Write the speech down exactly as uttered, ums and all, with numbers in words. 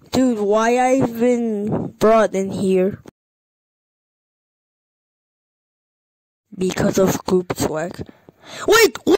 Dude, why I've been brought in here? Because of group swag. Wait!